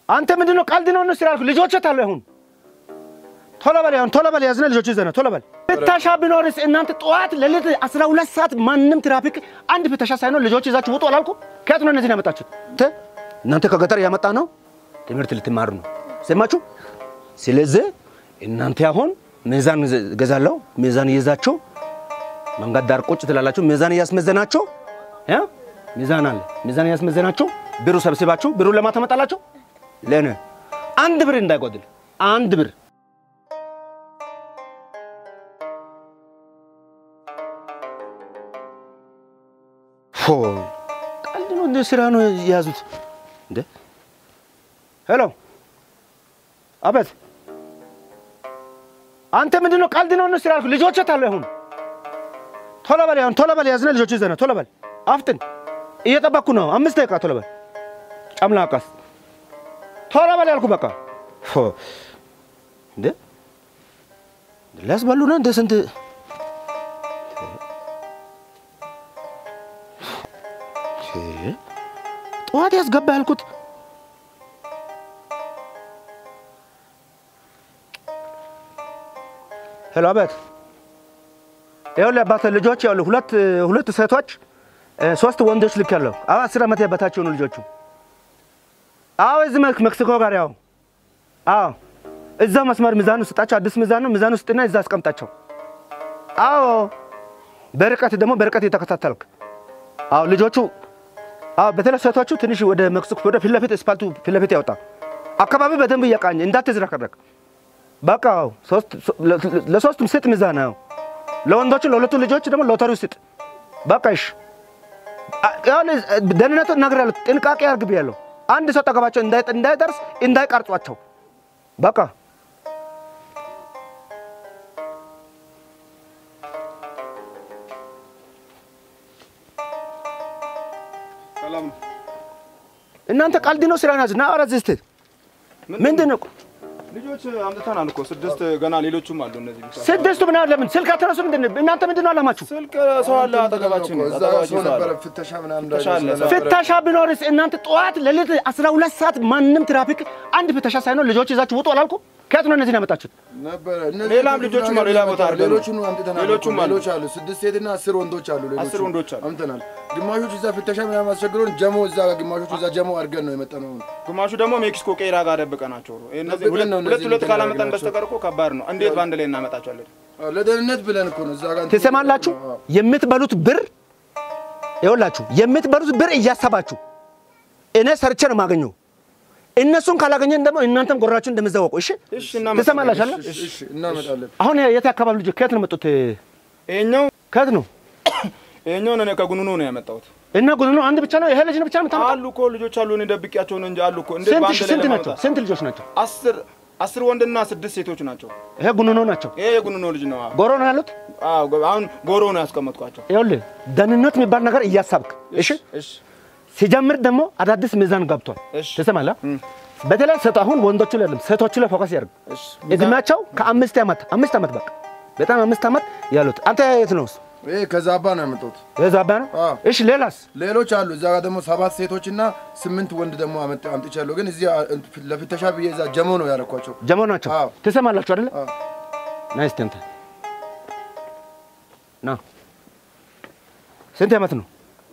አንተ ምንድነው ቀልድ ነው ነው ሲራልኩ ልጆች ታለው ይሁን ቶሎ በል ያዝነ ልጆች ይዘና ቶሎ በል ፍተሻ ቢኖርስ እናንተ ጧት ለሊት 12 ሰዓት ማንንም ትራፊክ አንድ ፍተሻ ሳይኖር ልጆች ይዛችሁ ውጡ አላልኩ ከየት ነው እነዚህ ያመጣችሁት እናንተ ከገጠር ያመጣ ነው ትምህርት ልትማሩ ነው ሰማችሁ ስለዚህ እናንተ አሁን ሚዛን ገዛለው ሚዛን ይዛችሁ መንገድ ዳር ቁጭ ትላላችሁ ሚዛን ያስመዘናችሁ ሚዛን አለ ሚዛን ያስመዘናችሁ ብሩ ሰብስባችሁ ብሩ ለማተመጣላችሁ ለኔ አንድ ብር እንዳይጎድል አንድ ብር ቀልድ ነው እንደ ስራ ነው ያዙት እንዴ ሄሎ አበት አንተ ምንድነው ቀልድ ነው ነው ሲራልኩ ልጆች ታለው ይሁን ቶሎ በል ያዝነ ልጆች ይዘና ቶሎ በል አፍጥን እየጠበቅኩ ነው 5 ደቂቃ ቶሎ በል ጫምላቃስ ቶሎ በል ያልኩ በቃ እንዴ ለስበሉና እንደ ስንት ጧት ያስገባ ያልኩት ሄሎ አበት ይኸውልህ አባተ ልጆች ያሉ ሁለት ሴቶች 3 ወንዶች ልክ ያለው 10 አመት ያባታቸው ነው ልጆቹ አዎ እዚህ ሜክሲኮ ጋር ያው አዎ እዛ መስመር ሚዛኑ ስጣቸው አዲስ ሚዛኑ ስጥና እዛ አስቀምጣቸው አዎ በርቀት የተከታተልክ አዎ ልጆቹ አዎ በተለይ ሴቶቹ ትንሽ ወደ ሜክሲኮ ወደ ፊልፊት ስፓልቱ ፊልፊት ያወጣ አካባቢ በደንብ ያቃኝ እንዳትዝረከረክ በቃ ለሶስቱም ሴት ሚዛን ነው ለወንዶቹ ለሁለቱ ልጆች ደግሞ ሎተሪ ስጥ በቃሽ ያለ ደህንነቱ ነግሬያለሁ ጥንቃቄ አድርግ ብያለሁ አንድ ሰው ተቀባቸው እንዳይደርስ እንዳይቀርጿቸው በቃ ሰላም እናንተ ቀልድ ነው ስራናዝ ና አረዝስት ምንድነው ልጆች አምጥተናል እኮ 6 ገና ሌሎችም አሉ እነዚህ 6 ምን አለ ምን ስልክ አተነሱ ምንድነው እናንተ ምንድነው አላማችሁ ስልክ ሰው አለ አጠገባችን ፍተሻ ቢኖርስ እናንተ ጧት ለሊት 12 ሰዓት ማንንም ትራፊክ አንድ ፍተሻ ሳይኖር ልጆች ይዛችሁ ውጡ አላልኩ ከየት ነው እነዚህ ያመጣችሁት ነበር ሌላም ልጆችም አሉ ሌላ ቦታ አድርገን ሌሎቹን አምጥተናል ሌሎችም አሉ 6 ሴትና 10 ወንዶች አሉ ሌሎች 10 ወንዶች አሉ አምጥተናል ግማሾቹ እዛ ፍተሻ ምናምን አስቸግሮን ጀሞ እዛ ግማሾቹ እዛ ጀሞ አድርገን ነው የመጣነው ግማሹ ደግሞ ሜክሲኮ ቄራ ጋር ደብቀናቸው ነው እነዚህ ሁለት ካላመጣን በስተቀር እኮ ከባድ ነው እንዴት ባንድ ላይ እናመጣቸዋለን ለደህንነት ብለን እኮ ነው እዛ ጋር ተሰማላችሁ የምትበሉት ብር ይኸውላችሁ የምትበሉት ብር እያሰባችሁ እኔ ሰርቼ ነው ማገኘው እነሱን ካላገኘን ደግሞ እናንተም ጎራችሁ እንደምዘወቁ እሺ ተሰማላችሁ አይደል እሺ እናመጣለን አሁን የት አካባቢ ልጅ ከየት ነው መጡት እኛው ከየት ነው እኛው ነው ከጉኑኑ ነው ያመጣሁት እና ጉኑኑ አንድ ብቻ ነው ይሄ ልጅ ነው ብቻ ነው ታመጣ አሉ እኮ ልጆች አሉ እኔ ደብቂያቸው ነው እንጂ አሉ እኮ እንዴ ባንድ ላይ ስንት ልጆች ናቸው 10 ወንድና 6 ሴቶች ናቸው ይሄ ጉኑኑ ናቸው ይሄ የጉኑኑ ልጅ ነው ጎሮ ነው ያሉት አዎ አሁን ጎሮ ነው ያስቀመጥኳቸው ይኸውልህ ደህንነት የሚባል ነገር እያሳብክ እሺ እሺ ሲጀምር ደግሞ አዳዲስ ሚዛን ገብቷል ተሰማላ በተለይ ሰጣ አሁን ወንዶቹ ለለም ሴቶቹ ላይ ፎከስ ያርግ እድሜያቸው ከ5 አመት በቃ በጣም 5 አመት ያሉት አንተ የት ነው እህ ከዛባ ነው ያመጣሁት ከዛባ ነው እሺ ሌሎች አሉ እዛ ጋር ደግሞ 7 ሴቶችና 8 ወንድ ደግሞ አምጥቻለሁ ግን እዚህ ለፍተሻ በየዛ ጀሞ ነው ያረኳቸው ጀሞ ናቸው ተሰማላችሁ አይደል ናይስ ተንተ ና ስንት አመት ነው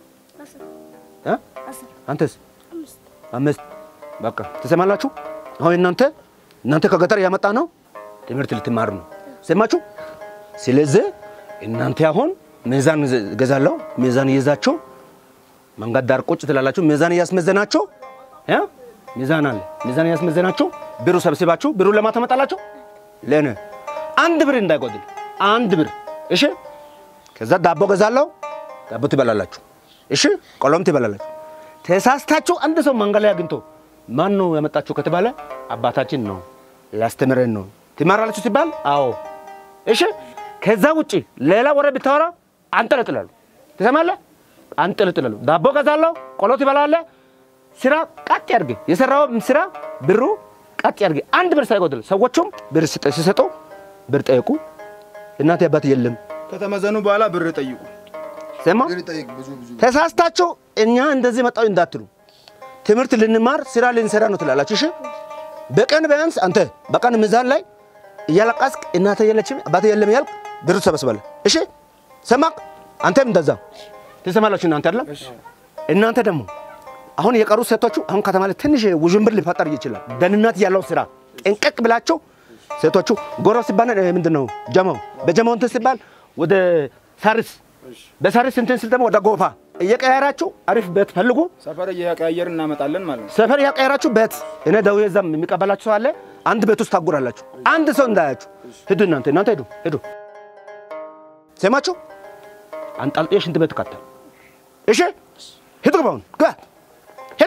አንተስ 5 በቃ ተሰማላችሁ አሁን እናንተ ከገጠር ያመጣ ነው ትምህርት ልትማሩ ነው ሰማችሁ ስለዚህ እናንተ አሁን ሚዛን ገዛለው ሚዛን ይዛችሁ መንገድ ዳር ቁጭ ትላላችሁ ሚዛን ያስመዘናችሁ ሚዛን አለ ሚዛን ያስመዘናችሁ ብሩ ሰብስባችሁ ብሩ ለማተመጣላችሁ ለኔ አንድ ብር እንዳይጎድል አንድ ብር እሺ ከዛ ዳቦ ገዛለው ዳቦ ትበላላችሁ እሺ ቆሎም ትበላላችሁ ተሳስታችሁ አንድ ሰው መንገድ ላይ አግኝቶ ማን ነው ያመጣችሁ ከተባለ አባታችን ነው ያስተምረን ነው ትማራላችሁ ሲባል አዎ እሺ ከዛ ውጪ ሌላ ወሬ ብታወራ አንጠለጥላሉ ተሰማለህ አንጠለጥላሉ ዳቦ ገዛለው ቆሎት ይበላል ስራ ቀጥ ያርግ የሰራው ስራ ብሩ ቀጥ ያርግ አንድ ብር ሳይጎድል ሰዎችም ብር ሲሰጡ ብር ጠይቁ እናት ያባት የለም ከተመዘኑ በኋላ ብር ጠይቁ ሰማ ተሳስታችሁ እኛ እንደዚህ መጣው እንዳትሉ ትምህርት ልንማር ስራ ልንሰራ ነው ትላላችሁ እሺ በቀን ቢያንስ አንተ በቀን ሚዛን ላይ ያለቃስክ እናተ የለችም አባተ የለም ያልክ ብር ተሰበስባለ እሺ ሰማክ አንተም እንደዛ ተሰማላችሁ እናንተ አይደል እናንተ ደግሞ አሁን የቀሩ ሴቶቹ አሁን ከተማ ላይ ትንሽ ውዥንብር ሊፈጠር ይችላል ደህንነት ያለው ስራ እንቀቅ ብላችሁ ሴቶቹ ጎሮ ሲባል ምንድነው ጀማው በጀማው እንትን ሲባል ወደ ሳርስ በሳርስ እንትን ሲል ደግሞ ወደ ጎፋ እየቀያራችሁ አሪፍ ቤት ፈልጉ ሰፈር እየቀያየር እናመጣለን ማለት ነው ሰፈር ያቀያራችሁ ቤት እኔ ደውዬ ዘም የሚቀበላችሁ አለ አንድ ቤት ውስጥ ታጉራላችሁ አንድ ሰው እንዳያችሁ ሄዱ እናንተ ሄዱ ሰማችሁ አንጣልጤሽ እንት ቤት ከተል እሺ ሄዱ ባውን ሄዱ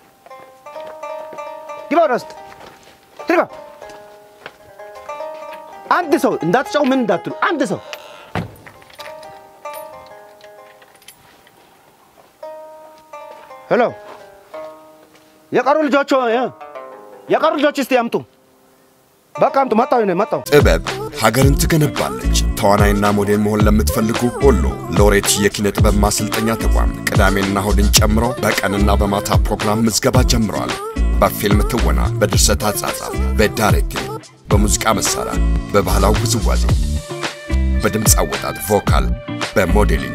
ግባውራስት ትርጋ አንድ ሰው እንዳትጫው ምን እንዳትሉ አንድ ሰው ሄሎ የቀሩ ልጆች እስቲ ያምጡ በቃ አምጡ መጣው ጥበብ ሀገርን ትገነባለች ተዋናይና ሞዴል መሆን ለምትፈልጉ ሁሉ ሎሬት የኪነ ጥበብ ማሰልጠኛ ተቋም ቅዳሜና እሁድን ጨምሮ በቀንና በማታ ፕሮግራም ምዝገባ ጀምሯል በፊልም ትወና በድርሰት አጻጻፍ በዳይሬክቲንግ በሙዚቃ መሳሪያ በባህላዊ ውዝዋዜ በድምጽ አወጣጥ ቮካል በሞዴሊንግ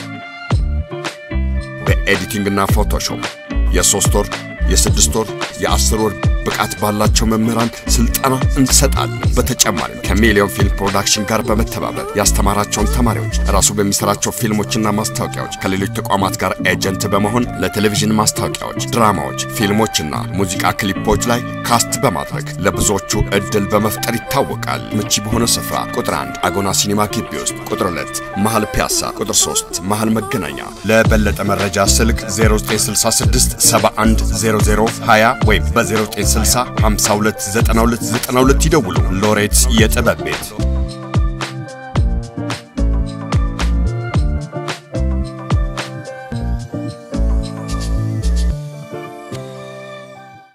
በኤዲቲንግ እና ፎቶሾፕ የ3 ወር የ6 ወር የ10 ወር ብቃት ባላቸው መምህራን ስልጠና እንሰጣለን በተጨማሪም ከሚሊዮን ፊልም ፕሮዳክሽን ጋር በመተባበር ያስተማራቸውን ተማሪዎች ራሱ በሚሰራቸው ፊልሞችና ማስታወቂያዎች ከሌሎች ተቋማት ጋር ኤጀንት በመሆን ለቴሌቪዥን ማስታወቂያዎች ድራማዎች ፊልሞችና ሙዚቃ ክሊፖች ላይ ካስት በማድረግ ለብዙዎቹ እድል በመፍጠር ይታወቃል ምቹ በሆነ ስፍራ ቁጥር 1 አጎና ሲኒማ ግቢ ውስጥ ቁጥር 2 መሃል ፒያሳ ቁጥር 3 መሃል መገናኛ ለበለጠ መረጃ ስልክ 0966 710020 ወይ በ0960 529292 ይደውሉ ሎሬት የጥበብ ቤት